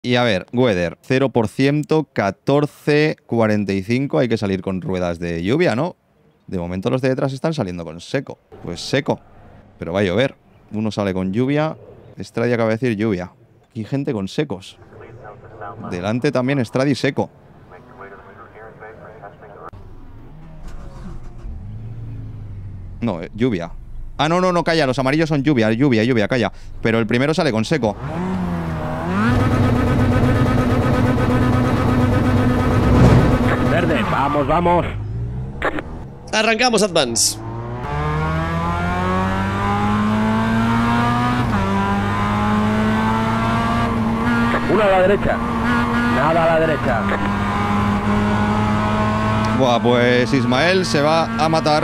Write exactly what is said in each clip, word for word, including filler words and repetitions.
Y a ver, weather, cero por ciento, catorce, cuarenta y cinco. Hay que salir con ruedas de lluvia, ¿no? De momento los de detrás están saliendo con seco. Pues seco. Pero va a llover. Uno sale con lluvia. Stradi acaba de decir lluvia. Y gente con secos. Delante también Stradi seco. No, eh, lluvia. Ah, no, no, no, calla. Los amarillos son lluvia, lluvia, lluvia, calla. Pero el primero sale con seco. Verde, vamos, vamos. Arrancamos, Advance. Una a la derecha. Nada a la derecha. Buah, pues Ismael se va a matar.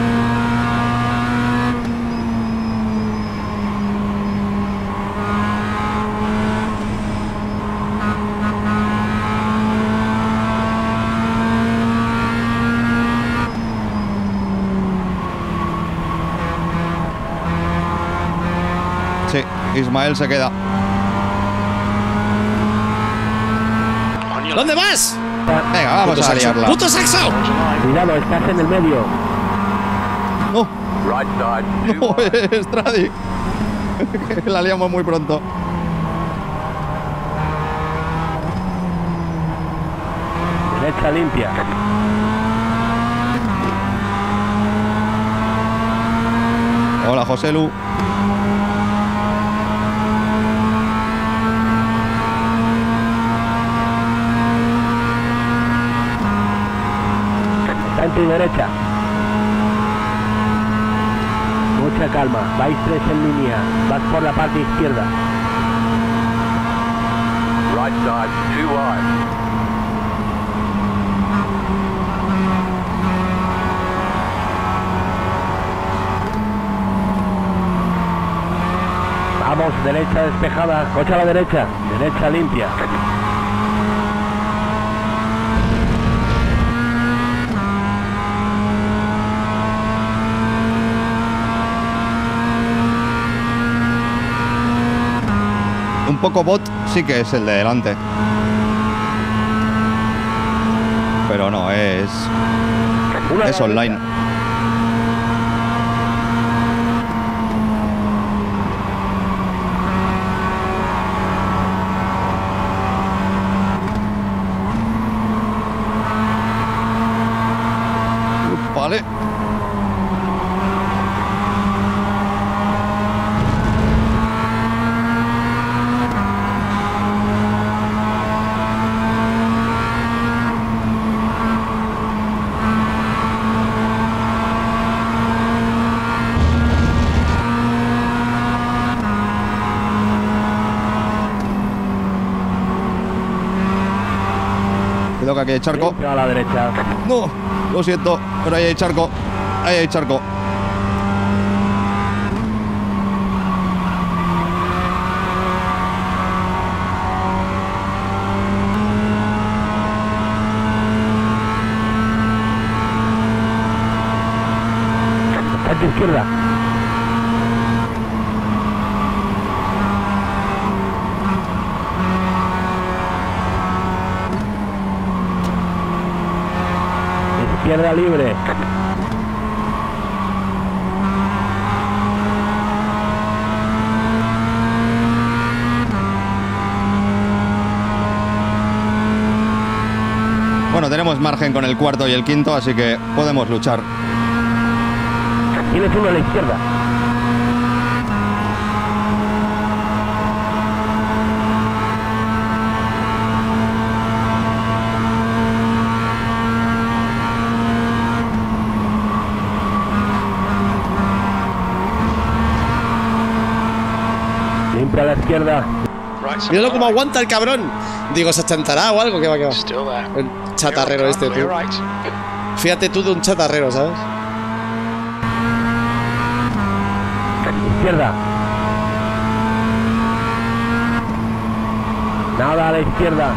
Sí, Ismael se queda. ¿Dónde vas? Venga, vamos Puto a saxo. liarla. ¡Puto saxo! Cuidado, estás en el medio. No, no, Stradi. La liamos muy pronto. Derecha limpia. Hola, José Lu. Está en tu derecha. Mucha calma. Vais tres en línea. Vas por la parte izquierda. Right side, two wide. Vamos, derecha despejada. Coche a la derecha. Derecha limpia. Un poco bot sí que es el de delante. Pero no, es... Una a Es la online. derecha. Vale. Cuidado que aquí hay charco. Limpia a la derecha. No, lo siento, pero ahí hay charco. Ahí hay charco. Está a tu izquierda. Izquierda libre. Bueno, tenemos margen con el cuarto y el quinto, así que podemos luchar. Tienes uno a la izquierda. Limpia a la izquierda. Míralo cómo aguanta el cabrón. Digo, se achantará o algo. Que va, que va. El chatarrero este, tú. Fíjate tú de un chatarrero, ¿sabes? Izquierda. Nada a la izquierda.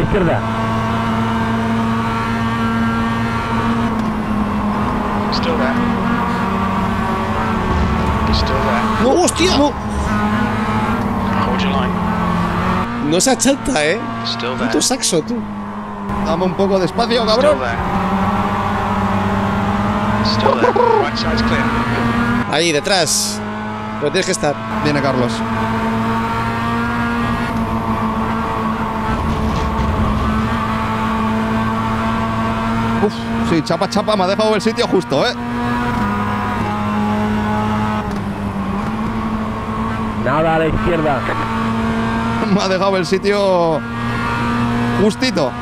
izquierda. Still there. Still there. ¡No, hostia! ¡No! Hold your line. No se achanta, ¿eh? Still there. Puto saxo, tú. Dame un poco de espacio, Still cabrón. there. Still there. Right side's clear. Ahí, detrás. Pero tienes que estar. Viene Carlos. Uf, sí, chapa, chapa, me ha dejado el sitio justo, ¿eh? Nada a la izquierda. Me ha dejado el sitio justito.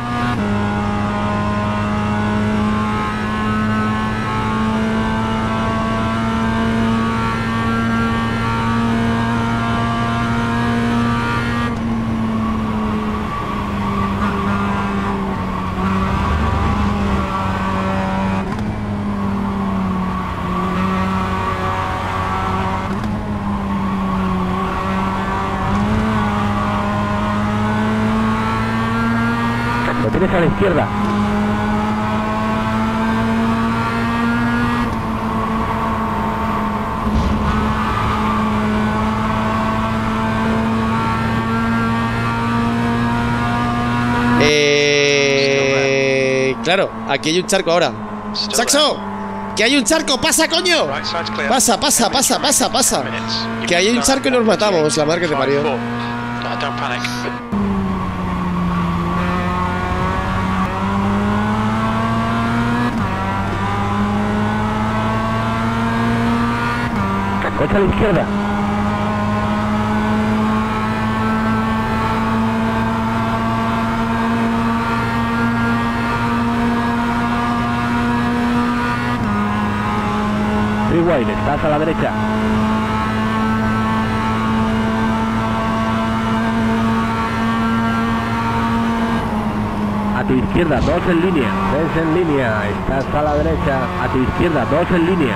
Lo tienes a la izquierda. Eh... Claro, aquí hay un charco ahora. ¡Saxo! ¡Que hay un charco! ¡Pasa, coño! Right side's clear. Pasa, pasa, pasa, pasa, pasa. Minutes. Que hay un charco y nos matamos, la marca que te parió. No, don't panic. Coche a la izquierda. Freeway, estás a la derecha. A tu izquierda, dos en línea. Tres en línea. Estás a la derecha. A tu izquierda, dos en línea.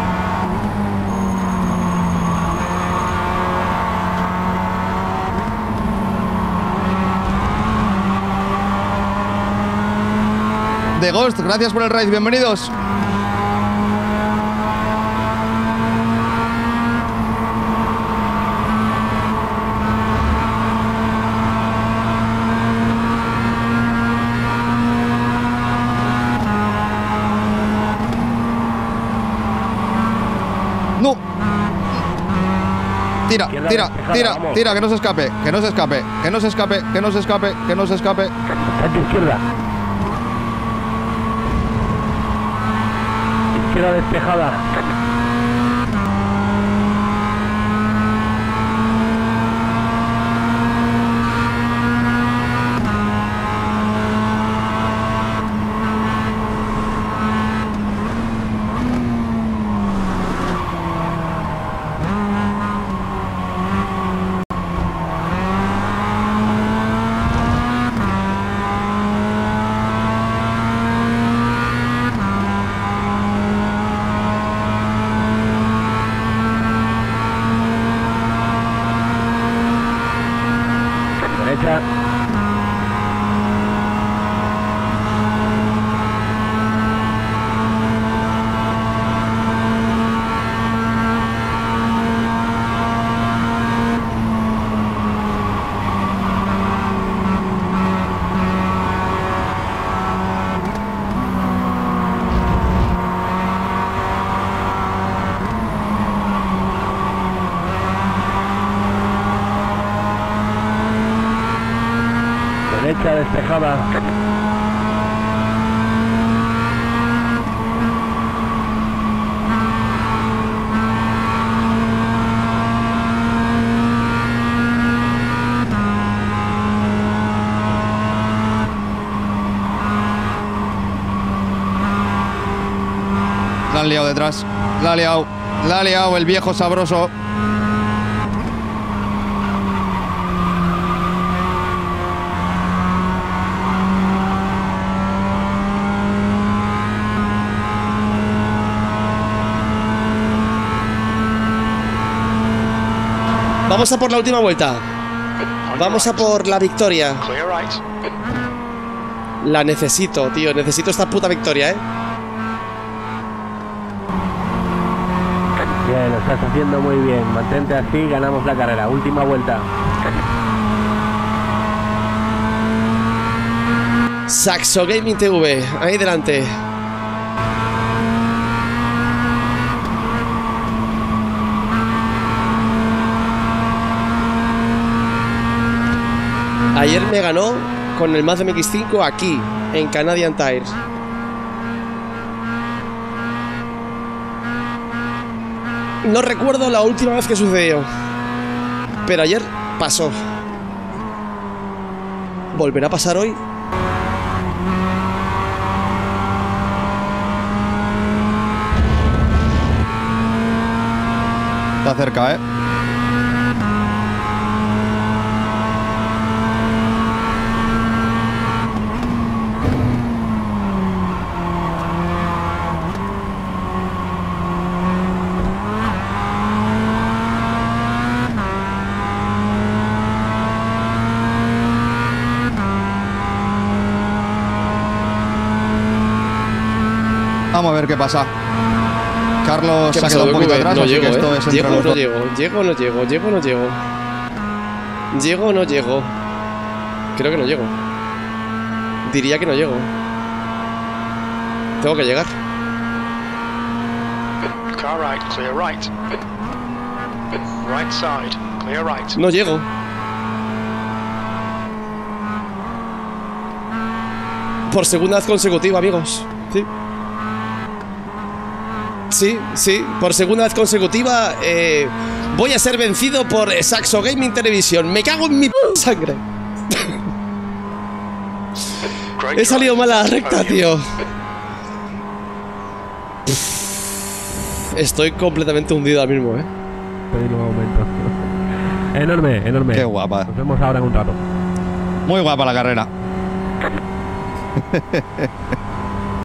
The Ghost, gracias por el raid, bienvenidos. No. Tira, Izquierda tira, despejada, tira, vamos. tira, que no se escape, que no se escape, que no se escape, que no se escape, que no se escape. A tu izquierda. Izquierda despejada. Derecha. Derecha despejada. La han liado detrás, la ha liado, la ha liado el viejo sabroso. Vamos a por la última vuelta. Vamos a por la victoria. Clear right. La necesito, tío. Necesito esta puta victoria, ¿eh? Bien, lo estás haciendo muy bien. Mantente así, ganamos la carrera. Última vuelta. Saxo Gaming T V, ahí delante. Ayer me ganó con el Mazda M X cinco aquí, en Canadian Tires. No recuerdo la última vez que sucedió, pero ayer pasó. ¿Volverá a pasar hoy? Está cerca, ¿eh? Vamos a ver qué pasa. Carlos ¿Qué se ha pasa, quedado un poquito Goku? atrás, No así llego, que esto ¿eh? es entre Llego o los no dos. llego, llego o no llego, llego o no llego. Llego o no llego. Creo que no llego. Diría que no llego. Tengo que llegar. Car right, clear right. Right side, clear right. No llego. Por segunda vez consecutiva, amigos. Sí. Sí, sí, por segunda vez consecutiva eh, voy a ser vencido por Saxo Gaming Television. Me cago en mi p sangre. He salido mal a la recta, tío. Estoy completamente hundido ahora mismo, eh. Pedir un aumento. Enorme, enorme. Qué guapa. Nos vemos ahora en un rato. Muy guapa la carrera.